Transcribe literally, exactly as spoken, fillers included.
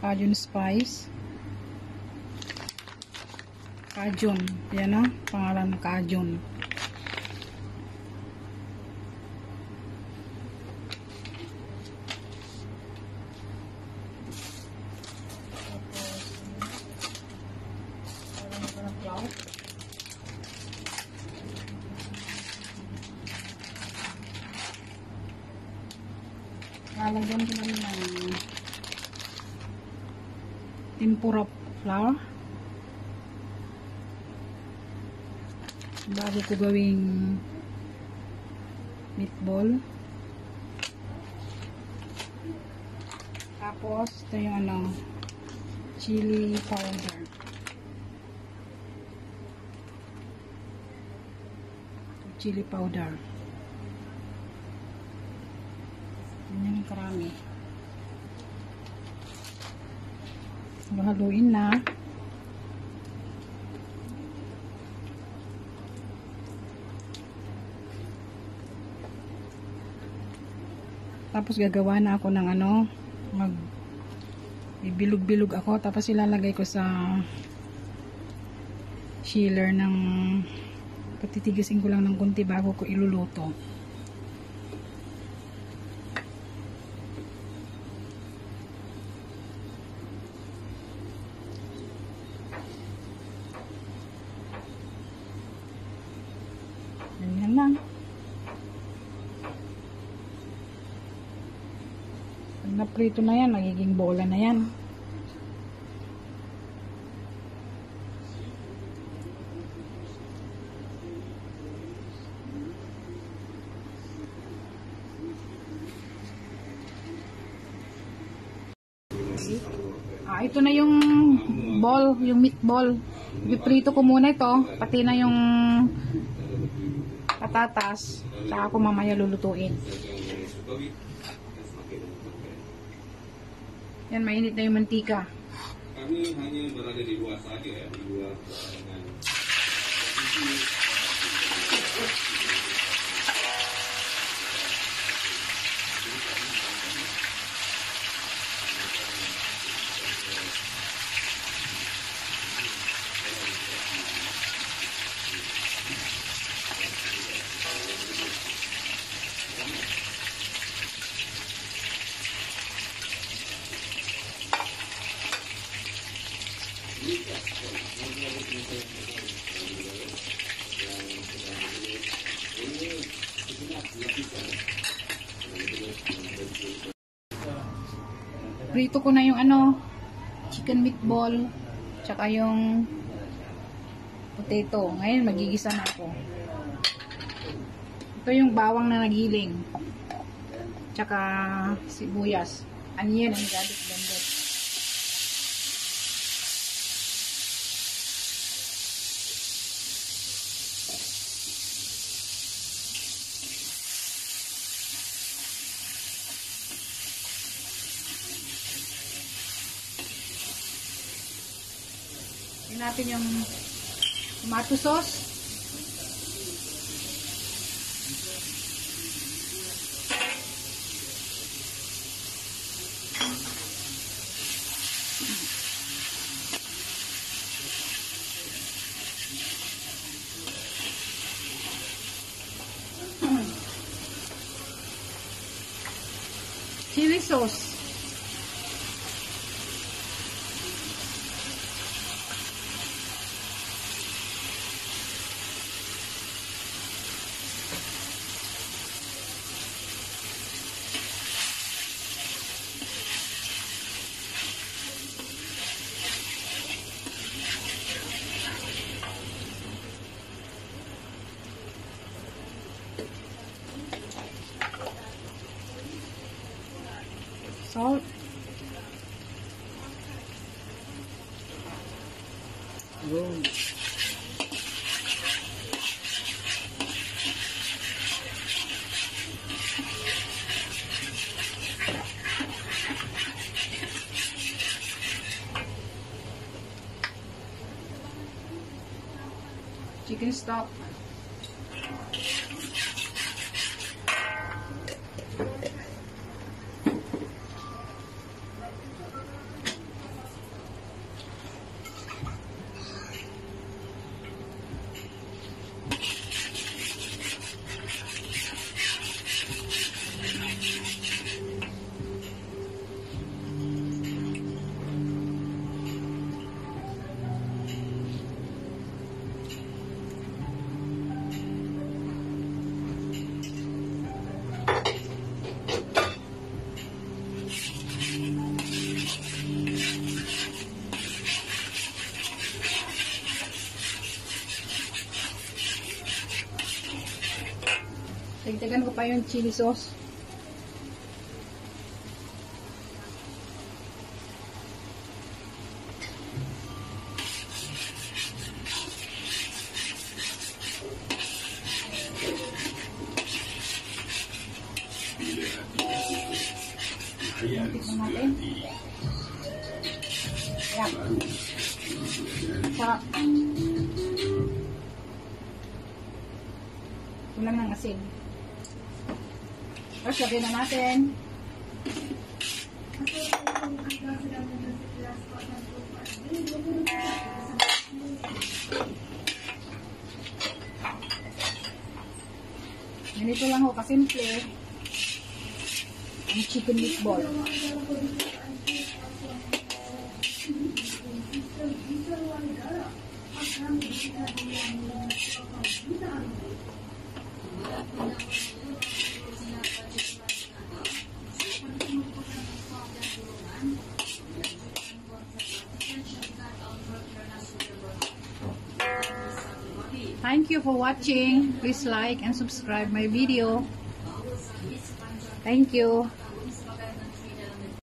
Cajun spice. Cajun. Yan o. Pangalan ng Cajun. Lalagyan ko naman ng tempura flour bago ko gawing meatball. Tapos ito yung ano, chili powder. Chili powder. Yan karami. Haluin na. Tapos gagawa na ako ng ano, mag bibilog-bilog ako, tapos ilalagay ko sa chiller ng patitigisin ko lang ng konti bago ko iluluto. Ganyan lang. Pag naprito na yan, magiging bola na yan. Ah, ito na yung ball, yung meatball. Ipiprito ko muna ito, pati na yung patatas, saka ako mamaya lulutuin. Yan, mainit na yung mantika. Kami hanya berada di luar saja ya, di luar dengan prito ko na yung ano, chicken meatball, tsaka yung potato. Ngayon magigisa na ako. Ito yung bawang na nagiling, tsaka sibuyas, onion and garlic blended. Natin yung tomato sauce, chili sauce, salt, chicken stock, Dagdagan ko pa yung chili sauce. Tikman natin. Sarap. Sarap. Kulang ng asin. Tapos sabihin na natin. Ganito lang ho kasimple ang chicken meatball. Thank you for watching. Please like and subscribe my video. Thank you.